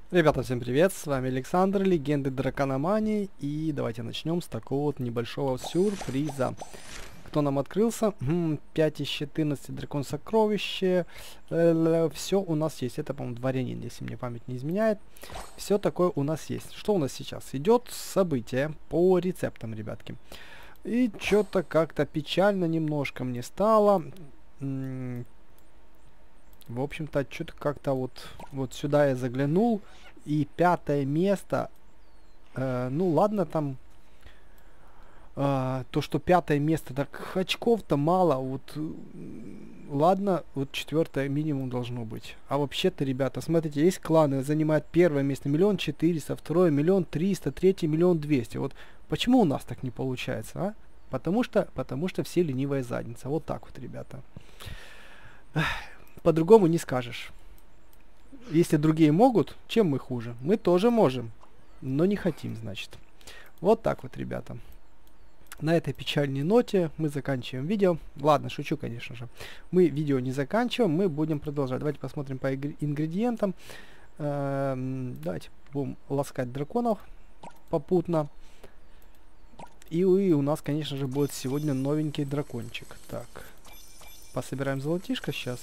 Ребята, всем привет, с вами Александр, Легенды Дракономании, и давайте начнем с такого вот небольшого сюрприза. Кто нам открылся? 5 из 14 Дракон Сокровище, все у нас есть, это, по-моему, дворянин, если мне память не изменяет. Все такое у нас есть. Что у нас сейчас? Идет событие по рецептам, ребятки. И что-то как-то печально немножко мне стало. В общем-то, что-то как-то вот сюда я заглянул, и 5-е место, ну ладно там, то, что 5-е место, так очков-то мало, ладно, вот 4-е минимум должно быть. А вообще-то, ребята, смотрите, есть кланы, занимают 1-е место 1 400 000, 2-е 1 300 000, 3-е 1 200 000. Вот почему у нас так не получается, а? Потому что все ленивая задница. Вот так вот, ребята. По-другому не скажешь. Если другие могут, чем мы хуже? Мы тоже можем, но не хотим, значит. Вот так вот, ребята. На этой печальной ноте мы заканчиваем видео. Ладно, шучу, конечно же. Мы видео не заканчиваем, мы будем продолжать. Давайте посмотрим по ингредиентам. Давайте будем ласкать драконов попутно. И у нас, конечно же, будет сегодня новенький дракончик. Так, пособираем золотишко сейчас.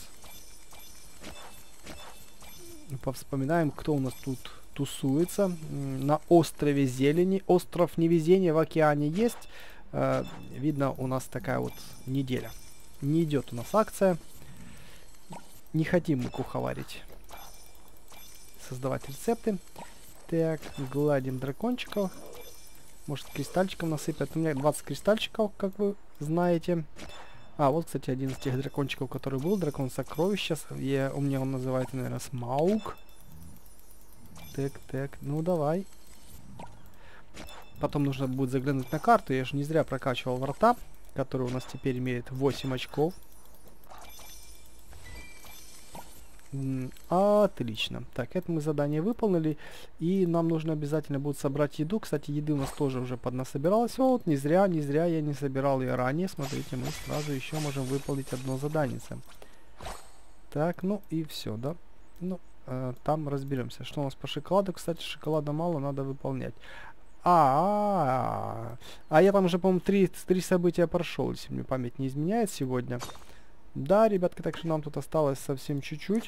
Повспоминаем, кто у нас тут тусуется. На острове Зелени. Остров Невезения в океане есть. Видно, у нас такая вот неделя. Не идет у нас акция. Не хотим мы куховарить. Создавать рецепты. Так, гладим дракончиков. Может, кристальчиком насыпят. У меня 20 кристальчиков, как вы знаете. А, вот, кстати, один из тех дракончиков, который был. Дракон Сокровища. У меня он называется, наверное, Смаук. Так, ну давай. Потом нужно будет заглянуть на карту. Я же не зря прокачивал врата, который у нас теперь имеет 8 очков. Отлично. Так, это мы задание выполнили. И нам нужно обязательно будет собрать еду. Кстати, еды у нас тоже уже поднасобиралось. Вот, не зря я не собирал ее ранее. Смотрите, мы сразу еще можем выполнить одно задание. Так, ну и все, да? Ну, там разберемся. Что у нас по шоколаду? Кстати, шоколада мало, надо выполнять. А я там уже, по-моему, три события прошел, если мне память не изменяет сегодня. Да, ребятки, так что нам тут осталось совсем чуть-чуть.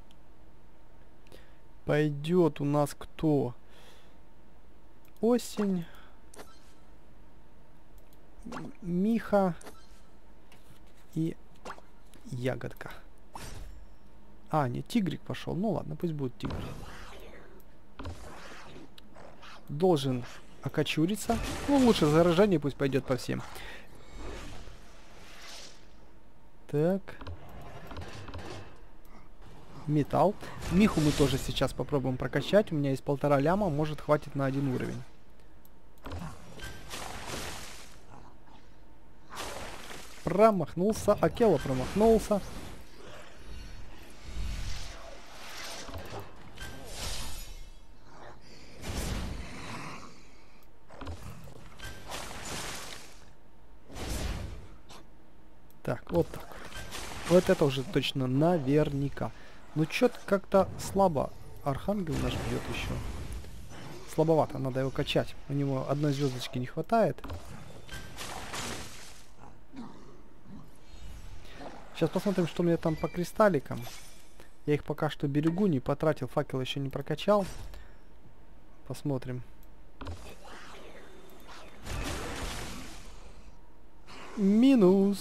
Пойдет у нас кто? Осень. Миха. И ягодка. А, нет, тигрик пошел. Ну ладно, пусть будет тигр. Должен окочуриться. Ну, лучше заражение пусть пойдет по всем. Так. Металл. Миху мы тоже сейчас попробуем прокачать. У меня есть 1,5 ляма, может хватит на 1 уровень. Промахнулся. Акела промахнулся. Так, вот так. Вот это уже точно наверняка. Ну, что-то как-то слабо. Архангел наш бьет еще. Слабовато, надо его качать. У него 1 звездочки не хватает. Сейчас посмотрим, что у меня там по кристалликам. Я их пока что берегу, не потратил. Факел еще не прокачал. Посмотрим. Минус.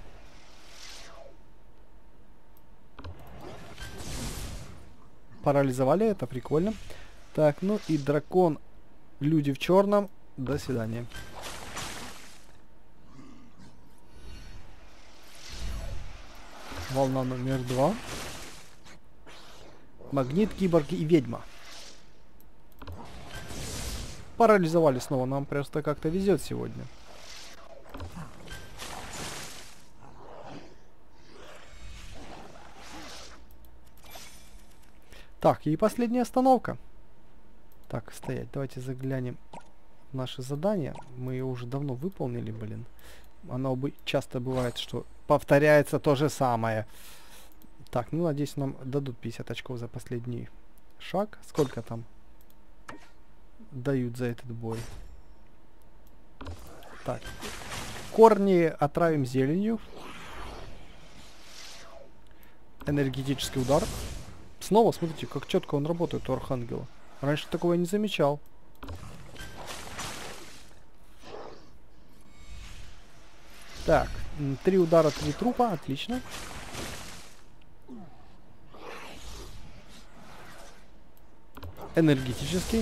Парализовали, это прикольно. Так, ну и дракон, люди в черном. До свидания. Волна номер 2. Магнит, киборги и ведьма. Парализовали снова. Нам просто как-то везет сегодня. Так, и последняя остановка. Так, стоять. Давайте заглянем в наше задание. Мы ее уже давно выполнили, блин. Оно часто бывает, что повторяется то же самое. Так, ну надеюсь, нам дадут 50 очков за последний шаг. Сколько там дают за этот бой? Так. Корни отравим зеленью. Энергетический удар. Снова, смотрите, как четко он работает у Архангела. Раньше такого я не замечал. Так, 3 удара, 3 трупа, отлично. Энергетический.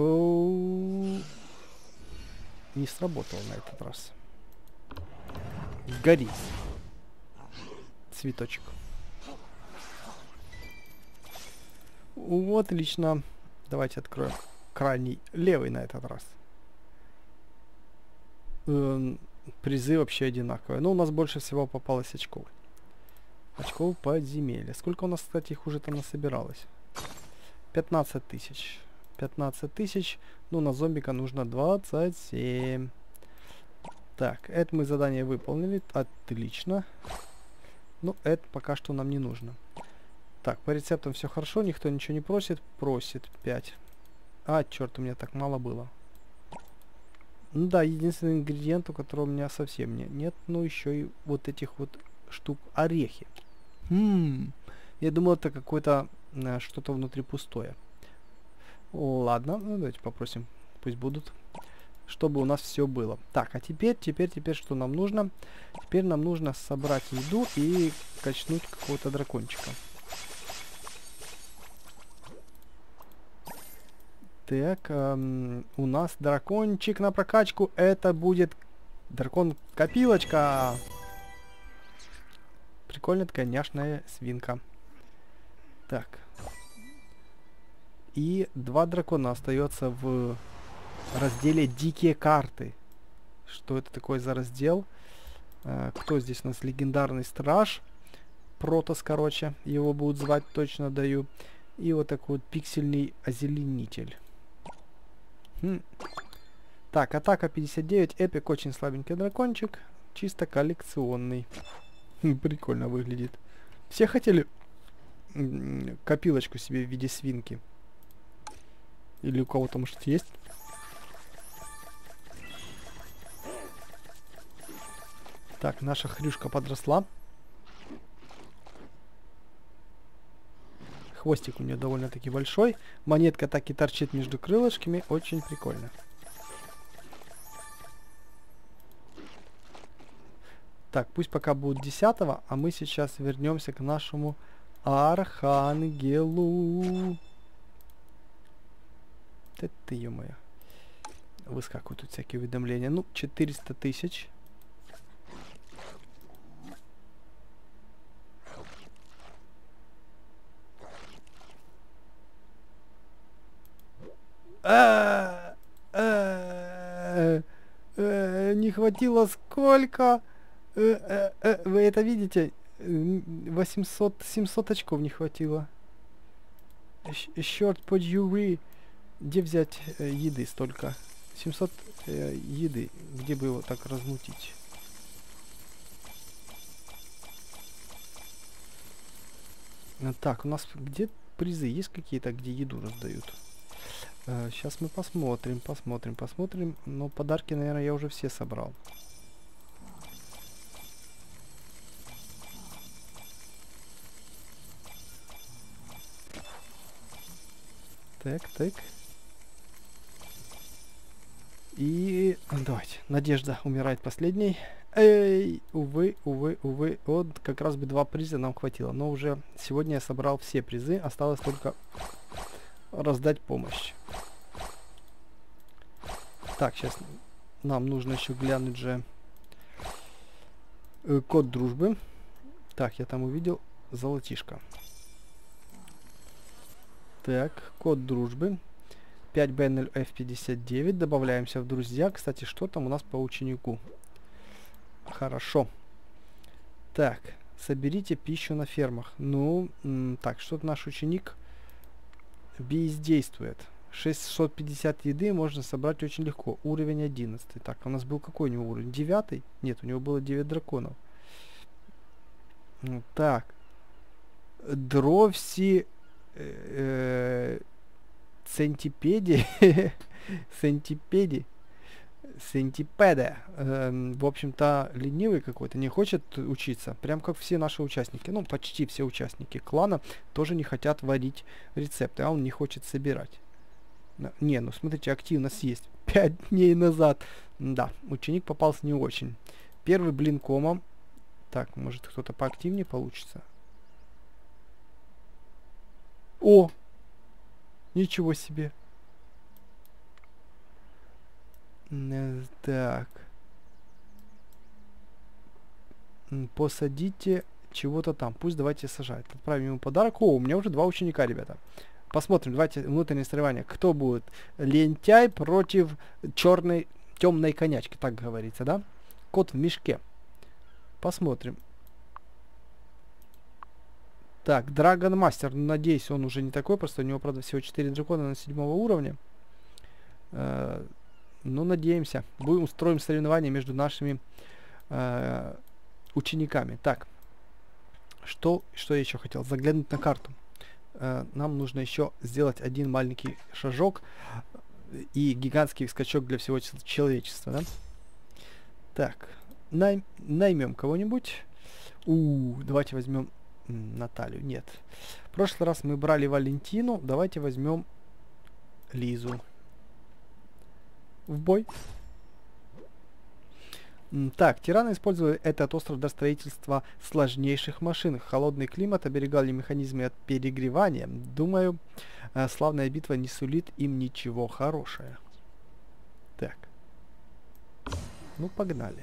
Не сработал на этот раз. Гори. Цветочек. Вот, отлично. Давайте откроем крайний левый на этот раз. Призы вообще одинаковые. Но у нас больше всего попалось очков. Очков подземелья. Сколько у нас, кстати, их уже там насобиралось? 15 тысяч. 15 тысяч. Ну, на зомбика нужно 27. Так, это мы задание выполнили. Отлично. Ну, это пока что нам не нужно. Так, по рецептам все хорошо. Никто ничего не просит. Просит 5. А, черт, у меня так мало было. Ну да, единственный ингредиент, у которого у меня совсем нет. Ну, еще и вот этих вот штук. Орехи. Я думал, это какое-то что-то внутри пустое. Ладно, ну, давайте попросим. Пусть будут. Чтобы у нас все было. Так, а теперь, что нам нужно? Теперь нам нужно собрать еду и качнуть какого-то дракончика. Так, у нас дракончик на прокачку. Это будет дракон-копилочка. Прикольная такая няшная свинка. Так. И 2 дракона остается в разделе «Дикие карты». Что это такое за раздел? Кто здесь у нас? Легендарный страж. Протос, короче. Его будут звать, точно даю. И вот такой вот пиксельный озеленитель. Так, атака 59. Эпик, очень слабенький дракончик. Чисто коллекционный. Прикольно выглядит. Все хотели копилочку себе в виде свинки? Или у кого-то, может, есть? Так, наша хрюшка подросла. Хвостик у нее довольно-таки большой. Монетка так и торчит между крылышками. Очень прикольно. Так, пусть пока будет 10-го, а мы сейчас вернемся к нашему Архангелу. Это, ё-моё. Выскакивают тут всякие уведомления. Ну, 400 тысяч. Не хватило сколько? Вы это видите? 700 очков не хватило. Short под Юри. Где взять еды столько? 700 еды. Где бы его так размутить? Так, у нас где призы есть какие-то, где еду раздают? Сейчас мы посмотрим. Но подарки, наверное, я уже все собрал. Так. И давайте. Надежда умирает последней. Эй, увы. Вот как раз бы 2 приза нам хватило. Но уже сегодня я собрал все призы. Осталось только раздать помощь. Так, сейчас нам нужно еще глянуть же код дружбы. Так, я там увидел золотишко. Так, код дружбы. 5B0F59. Добавляемся в друзья. Кстати, что там у нас по ученику? Хорошо. Так, соберите пищу на фермах. Ну, так, что-то наш ученик бездействует. 650 еды можно собрать очень легко. Уровень 11. Так, у нас был какой у него уровень? 9? Нет, у него было 9 драконов. Так. Дровси Центипеди. Центипеди. Сентипеда. В общем-то, ленивый какой-то, не хочет учиться. Прям как все наши участники. Ну, почти все участники клана тоже не хотят варить рецепты, а он не хочет собирать. Не, ну смотрите, активность есть. 5 дней назад. Да, ученик попался не очень. Первый блин комом. Так, может кто-то поактивнее получится. О! Ничего себе. Так. Посадите чего-то там. Пусть давайте сажать. Отправим ему подарок. О, у меня уже 2 ученика, ребята. Посмотрим. Давайте внутреннее соревнование. Кто будет? Лентяй против темной конячки, так говорится, да? Кот в мешке. Посмотрим. Так, Драгон Мастер. Надеюсь, он уже не такой, просто у него, правда, всего 4 дракона на 7 уровня. Ну, надеемся. Будем устроим соревнования между нашими учениками. Так. Что я еще хотел? Заглянуть на карту. Нам нужно еще сделать один маленький шажок и гигантский скачок для всего человечества, да? Так. Наймем кого-нибудь. Давайте возьмем Наталью. Нет. В прошлый раз мы брали Валентину. Давайте возьмем Лизу. В бой. Так, тираны использовали этот остров для строительства сложнейших машин. Холодный климат оберегали механизмы от перегревания. Думаю, славная битва не сулит им ничего хорошего. Так. Ну, погнали.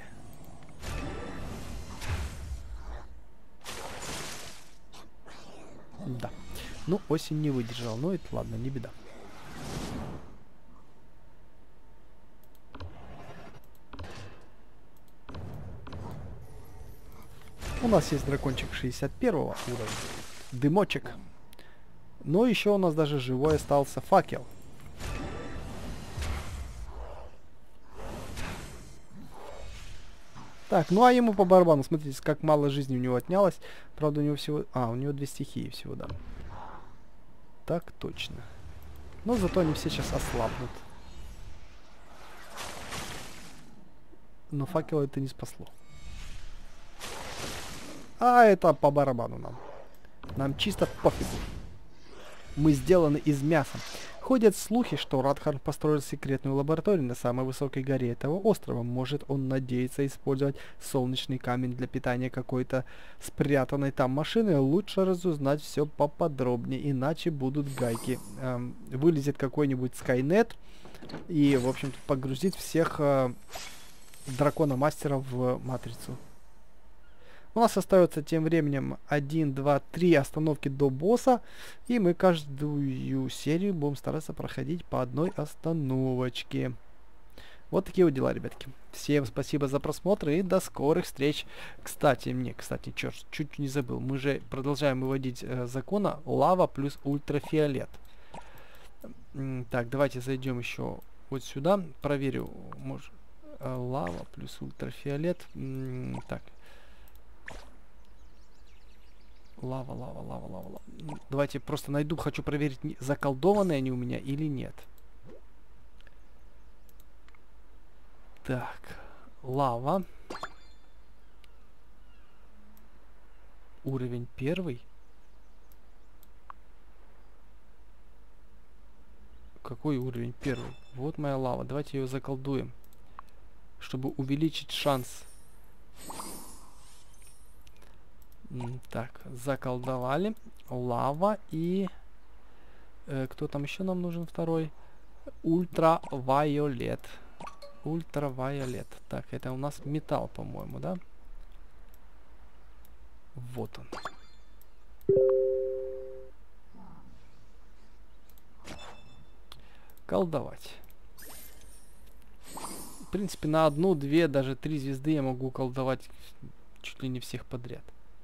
Да. Ну, осень не выдержал. Ну, это ладно, не беда. У нас есть дракончик 61 уровня. Дымочек. Но еще у нас даже живой остался факел. Так, ну а ему по барабану. Смотрите, как мало жизни у него отнялось. Правда, у него всего... у него 2 стихии всего, да. Так точно. Но зато они все сейчас ослабнут. Но факел это не спасло. А это по барабану нам. Нам чисто пофигу. Мы сделаны из мяса. Ходят слухи, что Радхан построил секретную лабораторию на самой высокой горе этого острова. Может, он надеется использовать солнечный камень для питания какой-то спрятанной там машины. Лучше разузнать все поподробнее, иначе будут гайки. Вылезет какой-нибудь Skynet и, в общем-то, погрузит всех дракона-мастеров в матрицу. У нас остается тем временем 1, 2, 3 остановки до босса. И мы каждую серию будем стараться проходить по одной остановочке. Вот такие вот дела, ребятки. Всем спасибо за просмотр и до скорых встреч. Кстати, чуть не забыл. Мы же продолжаем выводить закона лава плюс ультрафиолет. Так, давайте зайдем еще вот сюда. Проверю. Может, лава плюс ультрафиолет. Так. Лава. Давайте просто найду, хочу проверить, заколдованные они у меня или нет. Так, лава. Уровень 1. Какой уровень 1? Вот моя лава. Давайте ее заколдуем, чтобы увеличить шанс. Так, заколдовали. Лава и... кто там еще нам нужен второй? Ультравайолет. Ультравайолет. Так, это у нас металл, по-моему, да? Вот он. Колдовать. В принципе, на 1, 2, даже 3 звезды я могу колдовать чуть ли не всех подряд.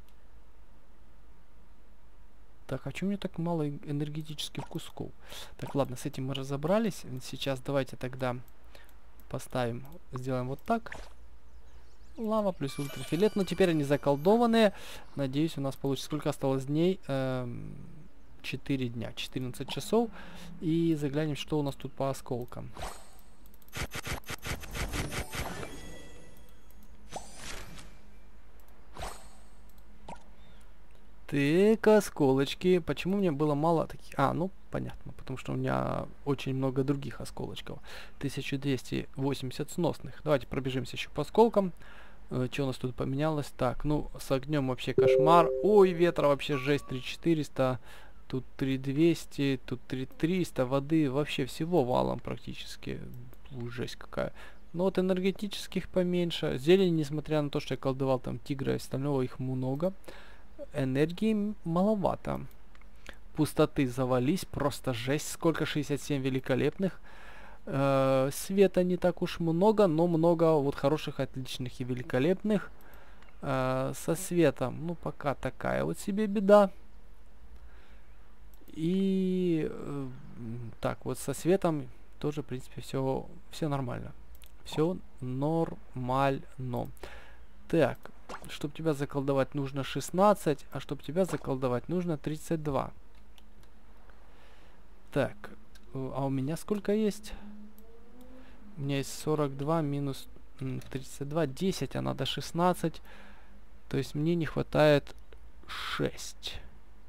Так, а чё у меня так мало энергетических кусков? Так, ладно, с этим мы разобрались. Сейчас давайте тогда поставим, сделаем вот так. Лава плюс ультрафиолет. Но теперь они заколдованные. Надеюсь, у нас получится. Сколько осталось дней? 4 дня, 14 часов. И заглянем, что у нас тут по осколкам. Так, осколочки. Почему мне было мало таких? А, ну, понятно. Потому что у меня очень много других осколочков. 1280 сносных. Давайте пробежимся еще по осколкам. Что у нас тут поменялось? Так, ну, с огнем вообще кошмар. Ой, ветра вообще жесть. 3400. Тут 3200. Тут 3300. Воды вообще всего валом практически. Жесть какая. Но вот энергетических поменьше. Зелень, несмотря на то, что я колдовал там тигра и остального, их много. Энергии маловато. Пустоты завались, просто жесть. Сколько? 67 великолепных. Света не так уж много, но много вот хороших, отличных и великолепных. Со светом, ну, пока такая вот себе беда. И так, вот со светом тоже, в принципе, все нормально. Все нормально. Так. Чтобы тебя заколдовать, нужно 16, а чтобы тебя заколдовать, нужно 32. Так, а у меня сколько есть? У меня есть 42 минус 32, 10, а надо 16. То есть мне не хватает 6.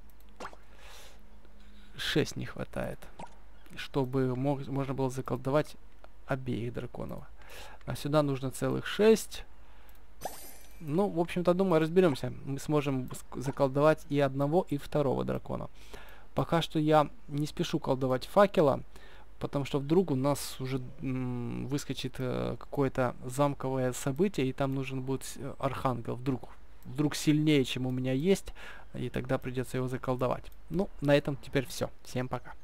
6 не хватает, чтобы можно было заколдовать обеих драконов. А сюда нужно целых 6. Ну, в общем-то, думаю, разберемся. Мы сможем заколдовать и одного, и второго дракона. Пока что я не спешу колдовать факела, потому что вдруг у нас уже выскочит какое-то замковое событие, и там нужен будет архангел. Вдруг сильнее, чем у меня есть, и тогда придется его заколдовать. Ну, на этом теперь все. Всем пока.